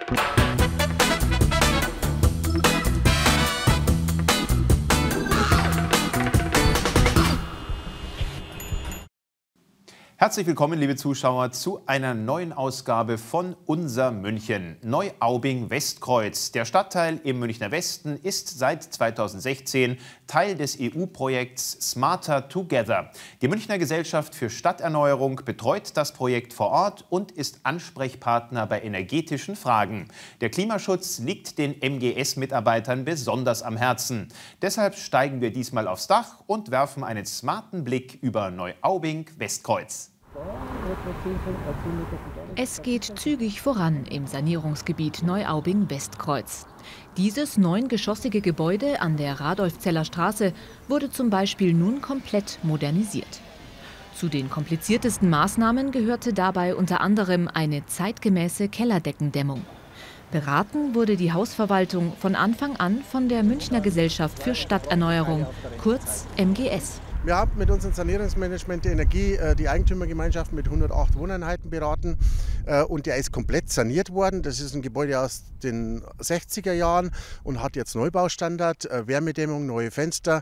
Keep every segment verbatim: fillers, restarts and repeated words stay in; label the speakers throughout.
Speaker 1: Herzlich willkommen, liebe Zuschauer, zu einer neuen Ausgabe von Unser München. Neuaubing-Westkreuz. Der Stadtteil im Münchner Westen ist seit zweitausendsechzehn Teil des E U-Projekts Smarter Together. Die Münchner Gesellschaft für Stadterneuerung betreut das Projekt vor Ort und ist Ansprechpartner bei energetischen Fragen. Der Klimaschutz liegt den M G S-Mitarbeitern besonders am Herzen. Deshalb steigen wir diesmal aufs Dach und werfen einen smarten Blick über Neuaubing-Westkreuz.
Speaker 2: Es geht zügig voran im Sanierungsgebiet Neuaubing-Westkreuz. Dieses neungeschossige Gebäude an der Radolfzeller Straße wurde zum Beispiel nun komplett modernisiert. Zu den kompliziertesten Maßnahmen gehörte dabei unter anderem eine zeitgemäße Kellerdeckendämmung. Beraten wurde die Hausverwaltung von Anfang an von der Münchner Gesellschaft für Stadterneuerung, kurz M G S.
Speaker 3: Wir haben mit unserem Sanierungsmanagement der Energie die Eigentümergemeinschaft mit hundertacht Wohneinheiten beraten und der ist komplett saniert worden. Das ist ein Gebäude aus den sechziger Jahren und hat jetzt Neubaustandard, Wärmedämmung, neue Fenster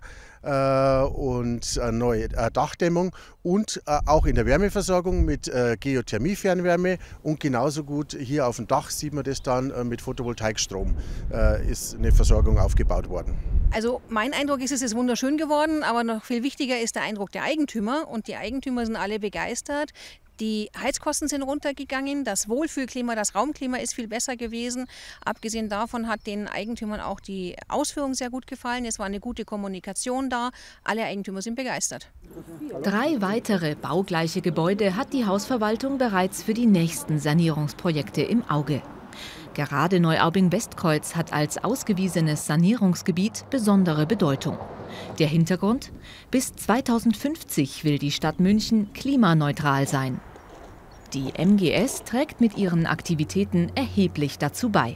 Speaker 3: und neue Dachdämmung und auch in der Wärmeversorgung mit Geothermie-Fernwärme und genauso gut hier auf dem Dach sieht man das dann mit Photovoltaikstrom ist eine Versorgung aufgebaut worden.
Speaker 4: Also mein Eindruck ist, es ist wunderschön geworden, aber noch viel wichtiger ist der Eindruck der Eigentümer und die Eigentümer sind alle begeistert. Die Heizkosten sind runtergegangen, das Wohlfühlklima, das Raumklima ist viel besser gewesen. Abgesehen davon hat den Eigentümern auch die Ausführung sehr gut gefallen. Es war eine gute Kommunikation da. Alle Eigentümer sind begeistert.
Speaker 2: Drei weitere baugleiche Gebäude hat die Hausverwaltung bereits für die nächsten Sanierungsprojekte im Auge. Gerade Neuaubing-Westkreuz hat als ausgewiesenes Sanierungsgebiet besondere Bedeutung. Der Hintergrund? Bis zweitausendfünfzig will die Stadt München klimaneutral sein. Die M G S trägt mit ihren Aktivitäten erheblich dazu bei.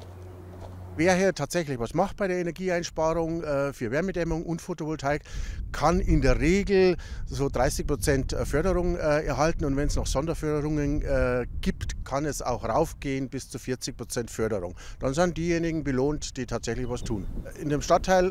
Speaker 3: Wer hier tatsächlich was macht bei der Energieeinsparung äh, für Wärmedämmung und Photovoltaik, kann in der Regel so dreißig Prozent Förderung äh, erhalten. Und wenn es noch Sonderförderungen äh, gibt, kann es auch raufgehen bis zu vierzig Prozent Förderung. Dann sind diejenigen belohnt, die tatsächlich was tun. In dem Stadtteil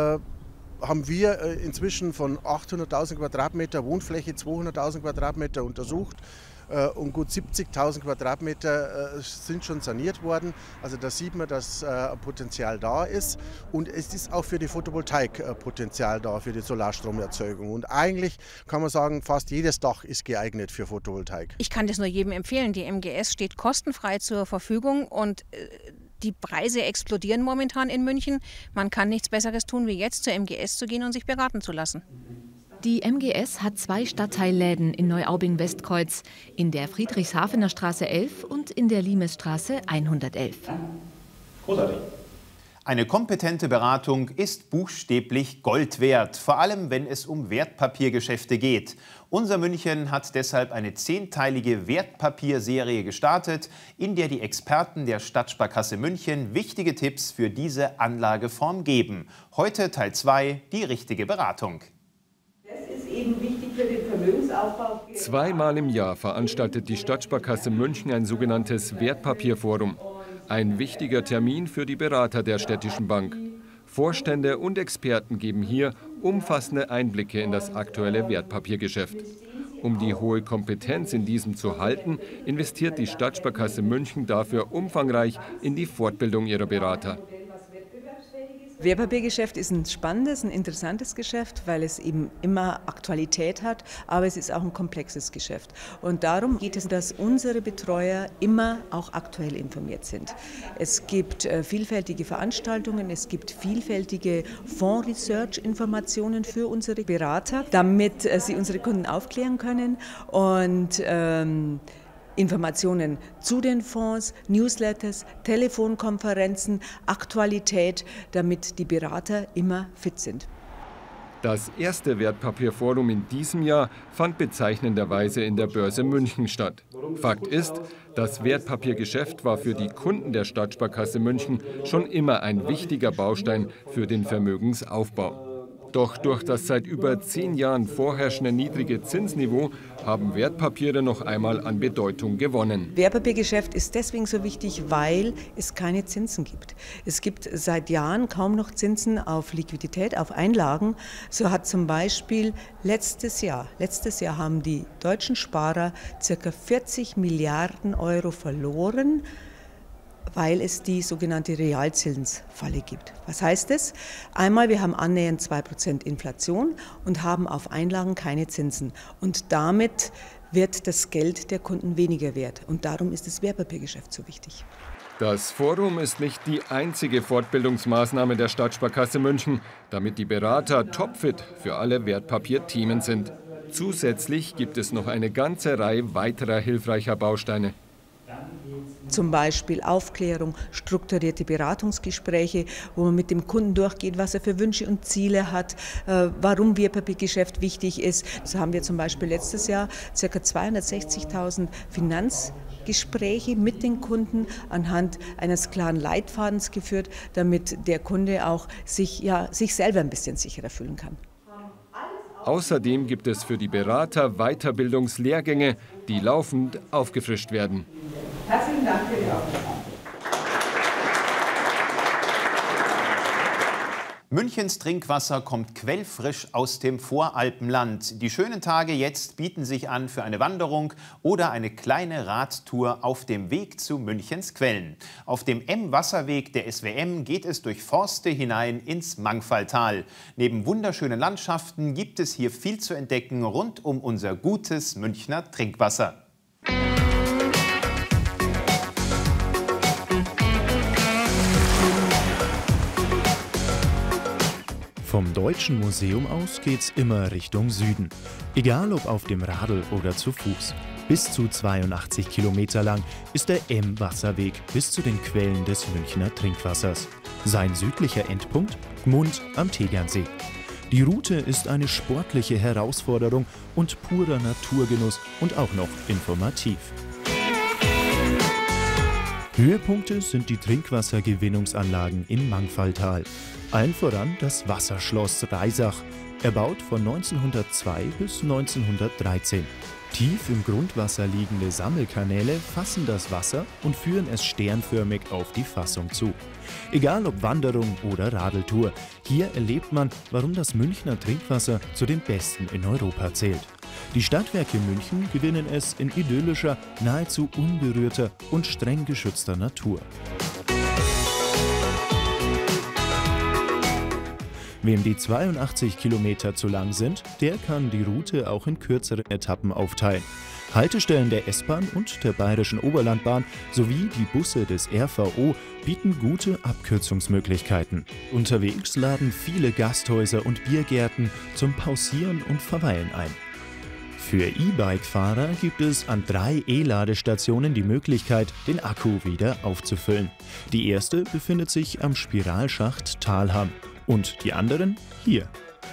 Speaker 3: äh, haben wir äh, inzwischen von achthunderttausend Quadratmeter Wohnfläche zweihunderttausend Quadratmeter untersucht. Und gut siebzigtausend Quadratmeter sind schon saniert worden. Also da sieht man, dass Potenzial da ist. Und es ist auch für die Photovoltaik Potenzial da, für die Solarstromerzeugung. Und eigentlich kann man sagen, fast jedes Dach ist geeignet für Photovoltaik.
Speaker 4: Ich kann das nur jedem empfehlen. Die M G S steht kostenfrei zur Verfügung und die Preise explodieren momentan in München. Man kann nichts Besseres tun, wie jetzt zur M G S zu gehen und sich beraten zu lassen.
Speaker 2: Die M G S hat zwei Stadtteilläden in Neuaubing-Westkreuz, in der Friedrichshafener Straße elf und in der Limesstraße hundertelf.
Speaker 1: Großartig. Eine kompetente Beratung ist buchstäblich Gold wert, vor allem wenn es um Wertpapiergeschäfte geht. Unser München hat deshalb eine zehnteilige Wertpapierserie gestartet, in der die Experten der Stadtsparkasse München wichtige Tipps für diese Anlageform geben. Heute Teil zwei, die richtige Beratung.
Speaker 5: Eben wichtig für den Vermögensaufbau.
Speaker 6: Zweimal im Jahr veranstaltet die Stadtsparkasse München ein sogenanntes Wertpapierforum. Ein wichtiger Termin für die Berater der Städtischen Bank. Vorstände und Experten geben hier umfassende Einblicke in das aktuelle Wertpapiergeschäft. Um die hohe Kompetenz in diesem zu halten, investiert die Stadtsparkasse München dafür umfangreich in die Fortbildung ihrer Berater.
Speaker 5: Wertpapiergeschäft ist ein spannendes, ein interessantes Geschäft, weil es eben immer Aktualität hat, aber es ist auch ein komplexes Geschäft. Und darum geht es, dass unsere Betreuer immer auch aktuell informiert sind. Es gibt äh, vielfältige Veranstaltungen, es gibt vielfältige Fonds-Research-Informationen für unsere Berater, damit äh, sie unsere Kunden aufklären können und ähm, Informationen zu den Fonds, Newsletters, Telefonkonferenzen, Aktualität, damit die Berater immer fit sind.
Speaker 6: Das erste Wertpapierforum in diesem Jahr fand bezeichnenderweise in der Börse München statt. Fakt ist, das Wertpapiergeschäft war für die Kunden der Stadtsparkasse München schon immer ein wichtiger Baustein für den Vermögensaufbau. Doch durch das seit über zehn Jahren vorherrschende niedrige Zinsniveau haben Wertpapiere noch einmal an Bedeutung gewonnen.
Speaker 5: Wertpapiergeschäft ist deswegen so wichtig, weil es keine Zinsen gibt. Es gibt seit Jahren kaum noch Zinsen auf Liquidität, auf Einlagen. So hat zum Beispiel letztes Jahr, letztes Jahr haben die deutschen Sparer ca. vierzig Milliarden Euro verloren, weil es die sogenannte Realzinsfalle gibt. Was heißt das? Einmal, wir haben annähernd zwei Prozent Inflation und haben auf Einlagen keine Zinsen. Und damit wird das Geld der Kunden weniger wert. Und darum ist das Wertpapiergeschäft so wichtig.
Speaker 6: Das Forum ist nicht die einzige Fortbildungsmaßnahme der Stadtsparkasse München, damit die Berater topfit für alle Wertpapierthemen sind. Zusätzlich gibt es noch eine ganze Reihe weiterer hilfreicher Bausteine.
Speaker 5: Zum Beispiel Aufklärung, strukturierte Beratungsgespräche, wo man mit dem Kunden durchgeht, was er für Wünsche und Ziele hat, äh, warum Wertpapiergeschäft wichtig ist. So haben wir zum Beispiel letztes Jahr ca. zweihundertsechzigtausend Finanzgespräche mit den Kunden anhand eines klaren Leitfadens geführt, damit der Kunde auch sich, ja, sich selber ein bisschen sicherer fühlen kann.
Speaker 6: Außerdem gibt es für die Berater Weiterbildungslehrgänge, die laufend aufgefrischt werden.
Speaker 5: Herzlichen Dank für die Aufmerksamkeit.
Speaker 1: Münchens Trinkwasser kommt quellfrisch aus dem Voralpenland. Die schönen Tage jetzt bieten sich an für eine Wanderung oder eine kleine Radtour auf dem Weg zu Münchens Quellen. Auf dem M-Wasserweg der S W M geht es durch Forste hinein ins Mangfalltal. Neben wunderschönen Landschaften gibt es hier viel zu entdecken rund um unser gutes Münchner Trinkwasser.
Speaker 7: Vom Deutschen Museum aus geht's immer Richtung Süden. Egal ob auf dem Radl oder zu Fuß. Bis zu zweiundachtzig Kilometer lang ist der M-Wasserweg bis zu den Quellen des Münchner Trinkwassers. Sein südlicher Endpunkt Gmund am Tegernsee. Die Route ist eine sportliche Herausforderung und purer Naturgenuss und auch noch informativ. Höhepunkte sind die Trinkwassergewinnungsanlagen im Mangfalltal. Allen voran das Wasserschloss Reisach, erbaut von neunzehnhundertzwei bis neunzehnhundertdreizehn. Tief im Grundwasser liegende Sammelkanäle fassen das Wasser und führen es sternförmig auf die Fassung zu. Egal ob Wanderung oder Radeltour, hier erlebt man, warum das Münchner Trinkwasser zu den besten in Europa zählt. Die Stadtwerke München gewinnen es in idyllischer, nahezu unberührter und streng geschützter Natur. Wem die zweiundachtzig Kilometer zu lang sind, der kann die Route auch in kürzere Etappen aufteilen. Haltestellen der S-Bahn und der Bayerischen Oberlandbahn sowie die Busse des R V O bieten gute Abkürzungsmöglichkeiten. Unterwegs laden viele Gasthäuser und Biergärten zum Pausieren und Verweilen ein. Für E-Bike-Fahrer gibt es an drei E-Ladestationen die Möglichkeit, den Akku wieder aufzufüllen. Die erste befindet sich am Spiralschacht Thalham und die anderen hier.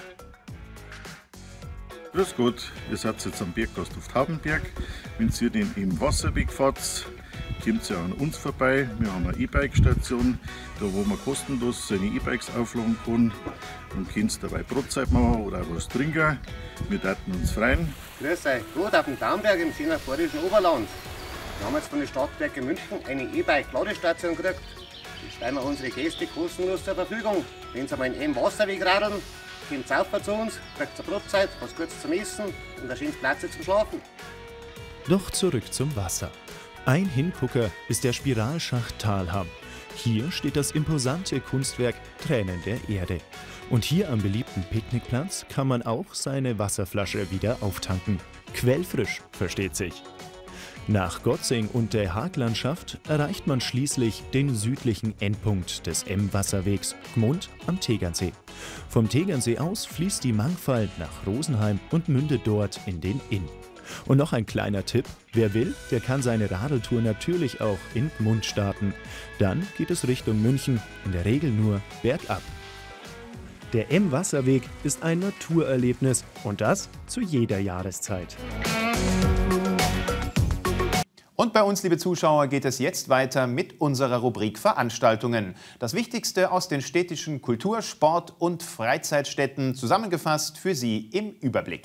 Speaker 8: Grüß Gott, ihr seid jetzt am Berggasthof Taubenberg. Wenn ihr den im Wasserweg fahrt, kommt ihr an uns vorbei. Wir haben eine E-Bike-Station, da wo man kostenlos seine E-Bikes aufladen kann. Und könnt dabei Brotzeit machen oder auch was trinken. Wir daten uns freuen.
Speaker 9: Grüß euch, gut auf dem Taubenberg im Senachbarischen Oberland. Wir haben jetzt von den Stadtwerken München eine E-Bike-Ladestation gekriegt. Die stellen wir unsere Gäste kostenlos zur Verfügung. Wenn sie mal einen M-Wasserweg radeln, kommt rauf zu uns, kriegt eine Brotzeit, was Gutes zum Essen und ein schönes Platz zum Schlafen.
Speaker 7: Doch zurück zum Wasser. Ein Hingucker ist der Spiralschacht Thalham. Hier steht das imposante Kunstwerk Tränen der Erde. Und hier am beliebten Picknickplatz kann man auch seine Wasserflasche wieder auftanken. Quellfrisch, versteht sich. Nach Gotzing und der Haaglandschaft erreicht man schließlich den südlichen Endpunkt des M-Wasserwegs, Gmund am Tegernsee. Vom Tegernsee aus fließt die Mangfall nach Rosenheim und mündet dort in den Inn. Und noch ein kleiner Tipp, wer will, der kann seine Radeltour natürlich auch in Gmund starten. Dann geht es Richtung München, in der Regel nur bergab. Der M-Wasserweg ist ein Naturerlebnis und das zu jeder Jahreszeit.
Speaker 1: Und bei uns, liebe Zuschauer, geht es jetzt weiter mit unserer Rubrik Veranstaltungen. Das Wichtigste aus den städtischen Kultur-, Sport- und Freizeitstätten zusammengefasst für Sie im Überblick.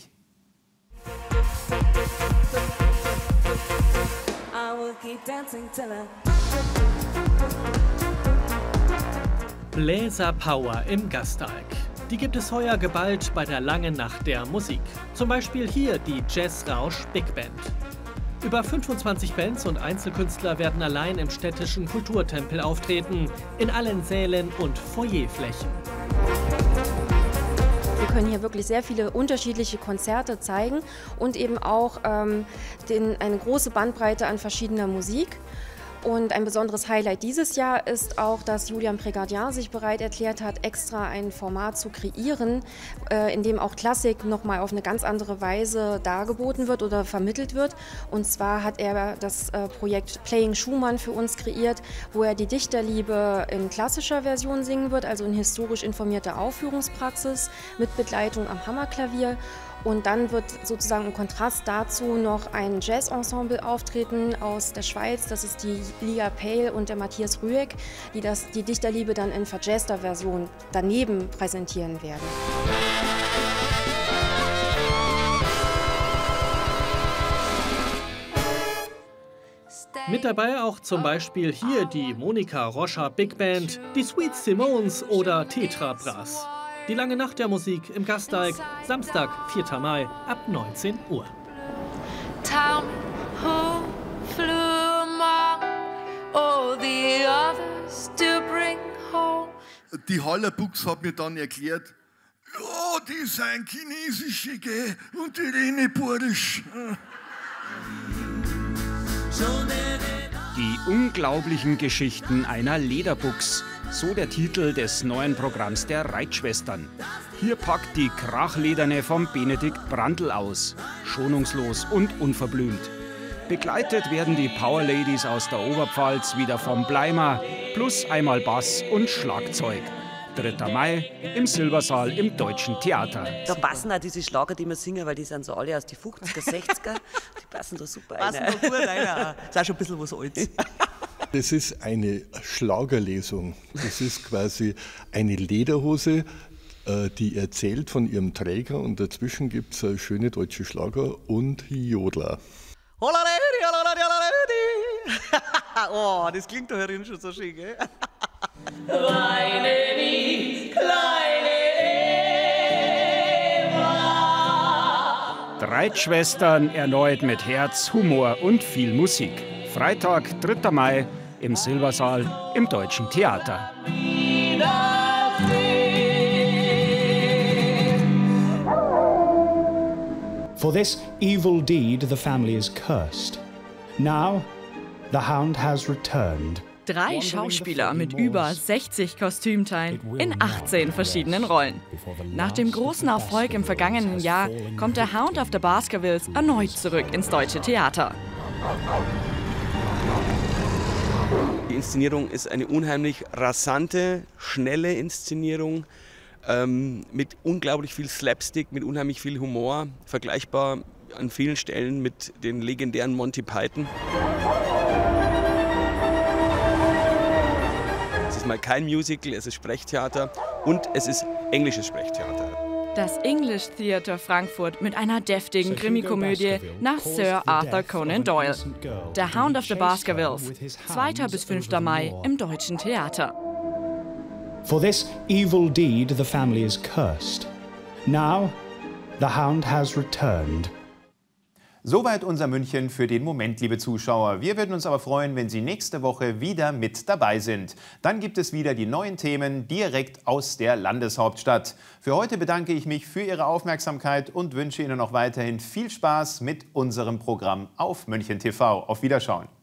Speaker 10: Bläser Power im Gasteig. Die gibt es heuer geballt bei der langen Nacht der Musik. Zum Beispiel hier die Jazzrausch Big Band. Über fünfundzwanzig Bands und Einzelkünstler werden allein im städtischen Kulturtempel auftreten, in allen Sälen und Foyerflächen.
Speaker 11: Wir können hier wirklich sehr viele unterschiedliche Konzerte zeigen und eben auch ähm, den, eine große Bandbreite an verschiedener Musik. Und ein besonderes Highlight dieses Jahr ist auch, dass Julian Prégardien sich bereit erklärt hat, extra ein Format zu kreieren, äh, in dem auch Klassik nochmal auf eine ganz andere Weise dargeboten wird oder vermittelt wird. Und zwar hat er das äh, Projekt Playing Schumann für uns kreiert, wo er die Dichterliebe in klassischer Version singen wird, also in historisch informierter Aufführungspraxis mit Begleitung am Hammerklavier. Und dann wird sozusagen im Kontrast dazu noch ein Jazz-Ensemble auftreten aus der Schweiz. Das ist die Lia Pale und der Matthias Rüegg, die das, die Dichterliebe dann in verjazzter Version daneben präsentieren werden.
Speaker 10: Mit dabei auch zum Beispiel hier die Monika Roscher Big Band, die Sweet Simones oder Tetra Brass. Die lange Nacht der Musik im Gasteig, Samstag, vierter Mai, ab neunzehn Uhr.
Speaker 12: Die Hallerbuchs hat mir dann erklärt, ja, die sind chinesische, gell, und die reden nicht badisch.
Speaker 13: Die unglaublichen Geschichten einer Lederbuchs. So der Titel des neuen Programms der Reitschwestern. Hier packt die Krachlederne vom Benedikt Brandl aus. Schonungslos und unverblümt. Begleitet werden die Powerladies aus der Oberpfalz wieder vom Bleimer, plus einmal Bass und Schlagzeug. dritter Mai im Silbersaal im Deutschen Theater.
Speaker 14: Da passen auch diese Schlager, die wir singen, weil die sind so alle aus den fünfziger, sechziger. Die passen da super rein.
Speaker 15: Passen da gut rein. Das ist auch schon ein bisschen was Altes.
Speaker 16: Das ist eine Schlagerlesung. Das ist quasi eine Lederhose, die erzählt von ihrem Träger, und dazwischen gibt es schöne deutsche Schlager und Jodler.
Speaker 15: Oh, das klingt doch herin schon so schön, gell?
Speaker 17: Weine nicht, kleine Eva.
Speaker 13: Reitschwestern erneut mit Herz, Humor und viel Musik. Freitag, dritter Mai im Silbersaal im Deutschen Theater.
Speaker 18: For this evil deed the family is cursed. Now the hound has returned.
Speaker 19: Drei Schauspieler mit über sechzig Kostümteilen in achtzehn verschiedenen Rollen. Nach dem großen Erfolg im vergangenen Jahr kommt der Hound of the Baskervilles erneut zurück ins Deutsche Theater.
Speaker 20: Die Inszenierung ist eine unheimlich rasante, schnelle Inszenierung ähm, mit unglaublich viel Slapstick, mit unheimlich viel Humor, vergleichbar an vielen Stellen mit den legendären Monty Python. Es ist mal kein Musical, es ist Sprechtheater und es ist englisches Sprechtheater.
Speaker 19: Das English Theatre Frankfurt mit einer deftigen Krimikomödie nach Sir Arthur Conan Doyle. Der Hound of the Baskervilles, zweiter bis fünfter Mai im Deutschen Theater.
Speaker 18: For this evil deed the family is cursed. Now the hound has returned.
Speaker 1: Soweit unser München für den Moment, liebe Zuschauer. Wir würden uns aber freuen, wenn Sie nächste Woche wieder mit dabei sind. Dann gibt es wieder die neuen Themen direkt aus der Landeshauptstadt. Für heute bedanke ich mich für Ihre Aufmerksamkeit und wünsche Ihnen noch weiterhin viel Spaß mit unserem Programm auf München T V. Auf Wiederschauen.